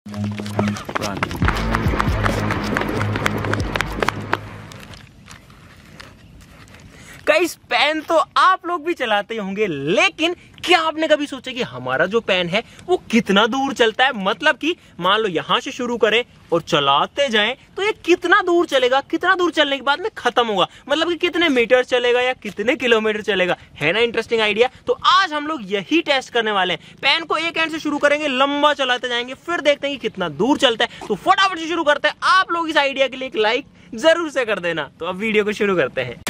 Guys pen तो आप लोग भी चलाते होंगे, लेकिन क्या आपने कभी सोचा कि हमारा जो पेन है वो कितना दूर चलता है? मतलब कि मान लो यहां से शुरू करें और चलाते जाएं तो ये कितना दूर चलेगा, कितना दूर चलने के बाद में खत्म होगा, मतलब कि कितने मीटर चलेगा या कितने किलोमीटर चलेगा। है ना इंटरेस्टिंग आइडिया? तो आज हम लोग यही टेस्ट करने वाले हैं। पेन को एक एंड से शुरू करेंगे, लंबा चलाते जाएंगे, फिर देखते हैं कि कितना दूर चलता है। तो फटाफट से शुरू करते हैं। आप लोग इस आइडिया के लिए एक लाइक जरूर से कर देना। तो अब वीडियो को शुरू करते हैं।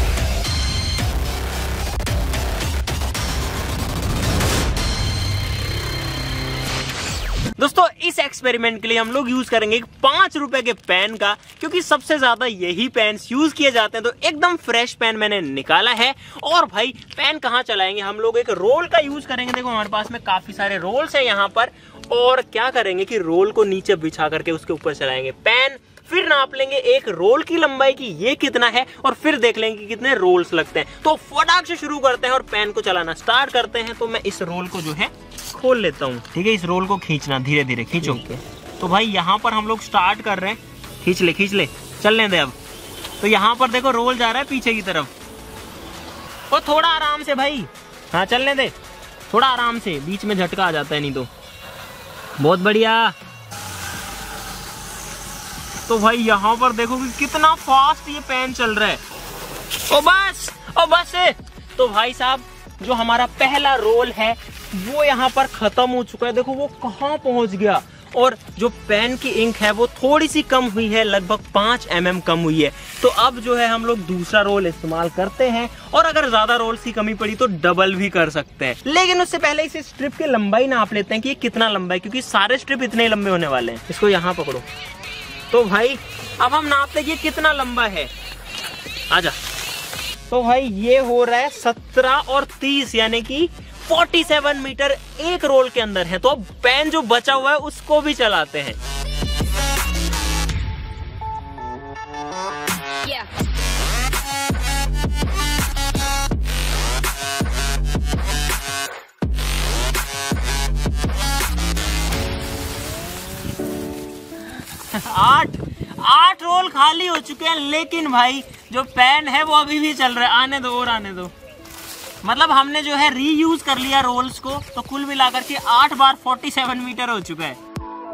दोस्तों इस एक्सपेरिमेंट के लिए हम लोग यूज करेंगे 5 रुपए के पेन का, क्योंकि सबसे ज्यादा यही पेन यूज किए जाते हैं। तो एकदम फ्रेश पेन मैंने निकाला है। और भाई पेन कहाँ चलाएंगे हम लोग? एक रोल का यूज करेंगे। देखो हमारे पास में काफी सारे रोल्स हैं यहाँ पर। और क्या करेंगे कि रोल को नीचे बिछा करके उसके ऊपर चलाएंगे पेन। फिर नाप लेंगे एक रोल की लंबाई की ये कितना है, और फिर देख लेंगे कि कितने रोल्स लगते हैं। तो फटाक से शुरू करते हैं और पेन को चलाना स्टार्ट करते हैं। तो मैं इस रोल को जो है खोल लेता हूँ। ठीक है, इस रोल को खींचना, धीरे धीरे खींचो। तो भाई यहाँ पर हम लोग स्टार्ट कर रहे हैं। खींच ले, चलने दे अब। तो यहाँ पर देखो रोल जा रहा है पीछे की तरफ। और थोड़ा आराम से भाई, हाँ चलने दे, थोड़ा आराम से, बीच में झटका आ जाता है नहीं तो। बहुत बढ़िया। तो भाई यहाँ पर देखो कि कितना फास्ट ये पेन चल रहा है। ओ बस। तो भाई साहब जो हमारा पहला रोल है वो यहाँ पर खत्म हो चुका है। देखो वो कहाँ पहुंच गया। और जो पेन की इंक है वो थोड़ी सी कम हुई है, लगभग 5 mm कम हुई है। तो अब जो है हम लोग दूसरा रोल इस्तेमाल करते हैं। और अगर ज्यादा रोल्स की कमी पड़ी तो डबल भी कर सकते हैं। लेकिन उससे पहले इस स्ट्रिप की लंबाई नाप लेते हैं कि ये कितना लंबा है, क्योंकि सारे स्ट्रिप इतने लंबे होने वाले हैं। इसको यहाँ पकड़ो। तो भाई अब हम नापते हैं ये कितना लंबा है। आजा। तो भाई ये हो रहा है 17 और 30 यानी कि 47 मीटर एक रोल के अंदर है। तो अब पेन जो बचा हुआ है उसको भी चलाते हैं। आठ रोल खाली हो चुके हैं, लेकिन भाई जो पेन है वो अभी भी चल रहा है। आने दो और आने दो। मतलब हमने जो है रीयूज कर लिया रोल्स को। तो कुल मिलाकर के 8 बार 47 मीटर हो चुका है।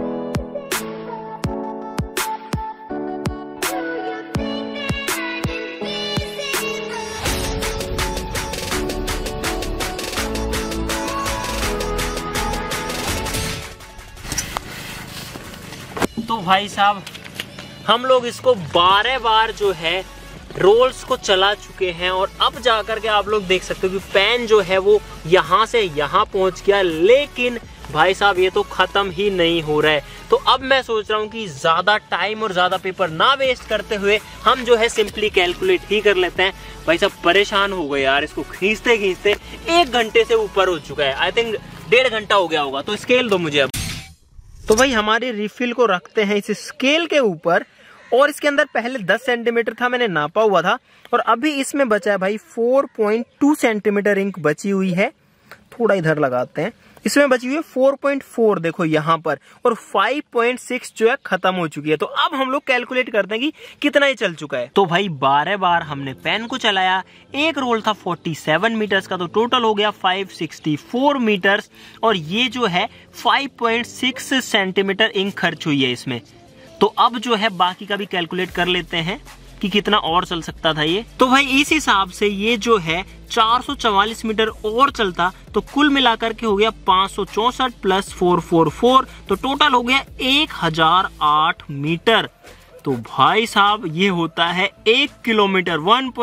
तो भाई साहब हम लोग इसको 12 बार जो है रोल्स को चला चुके हैं। और अब जाकर के आप लोग देख सकते हो कि पेन जो है वो यहाँ से यहाँ पहुँच गया। लेकिन भाई साहब ये तो खत्म ही नहीं हो रहा है। तो अब मैं सोच रहा हूँ कि ज्यादा टाइम और ज्यादा पेपर ना वेस्ट करते हुए हम जो है सिंपली कैलकुलेट ही कर लेते हैं। भाई साहब परेशान हो गए यार, इसको खींचते खींचते 1 घंटे से ऊपर हो चुका है। आई थिंक 1.5 घंटा हो गया होगा। तो स्केल दो मुझे अब। तो भाई हमारी रिफिल को रखते हैं इस स्केल के ऊपर। और इसके अंदर पहले 10 सेंटीमीटर था, मैंने नापा हुआ था। और अभी इसमें बचा है भाई 4.2 सेंटीमीटर इंक बची हुई है। थोड़ा इधर लगाते हैं। इसमें बची हुई है 4.4 देखो यहाँ पर। और 5.6 जो है खत्म हो चुकी है। तो अब हम लोग कैलकुलेट करते हैं कि कितना ही चल चुका है। तो भाई 12 बार हमने पेन को चलाया। एक रोल था 47 मीटर्स का, तो टोटल हो गया 564 मीटर्स। और ये जो है 5.6 सेंटीमीटर इंक खर्च हुई है इसमें। तो अब जो है बाकी का भी कैलकुलेट कर लेते हैं कि कितना और चल सकता था ये। तो भाई इस हिसाब से ये जो है 444 मीटर और चलता, तो कुल मिलाकर के हो गया 564 प्लस 444, तो टोटल हो गया 1008 मीटर। तो भाई साहब ये होता है 1 किलोमीटर,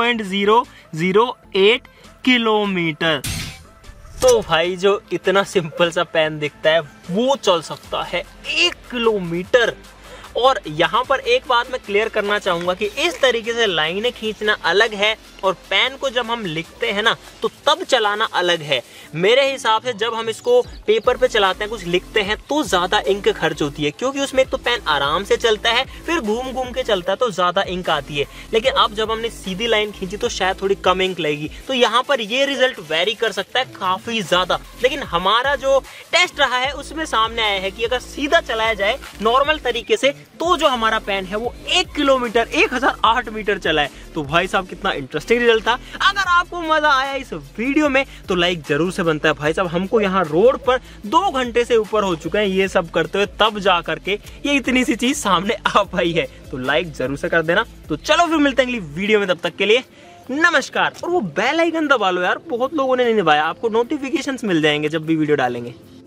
1.008 किलोमीटर। तो भाई जो इतना सिंपल सा पेन दिखता है वो चल सकता है 1 किलोमीटर। और यहाँ पर एक बात मैं क्लियर करना चाहूंगा कि इस तरीके से लाइनें खींचना अलग है और पेन को जब हम लिखते हैं ना तो तब चलाना अलग है। मेरे हिसाब से जब हम इसको पेपर पे चलाते हैं, कुछ लिखते हैं, तो ज्यादा इंक खर्च होती है, क्योंकि उसमें एक तो पेन आराम से चलता है, फिर घूम घूम के चलता है तो ज्यादा इंक आती है। लेकिन अब जब हमने सीधी लाइन खींची तो शायद थोड़ी कम इंक लगेगी। तो यहाँ पर ये रिजल्ट वेरी कर सकता है काफी ज्यादा। लेकिन हमारा जो टेस्ट रहा है उसमें सामने आया है कि अगर सीधा चलाया जाए नॉर्मल तरीके से तो जो हमारा पेन है वो 1 किलोमीटर 1008 मीटर चला है। तो भाई साहब कितना इंटरेस्टिंग रिजल्ट था। अगर आपको मजा आया इस वीडियो में तो लाइक जरूर से बनता है। भाई साहब हमको यहाँ रोड पर 2 घंटे से ऊपर हो चुके हैं ये सब करते हुए, तब जा करके ये इतनी सी चीज सामने आ पाई है। तो लाइक जरूर से कर देना। तो चलो फिर मिलते हैं अगली वीडियो में, तब तक के लिए नमस्कार। और वो बेल आइकन दबा लो यार, बहुत लोगों ने नहीं दबाया। आपको नोटिफिकेशंस मिल जाएंगे जब भी वीडियो डालेंगे।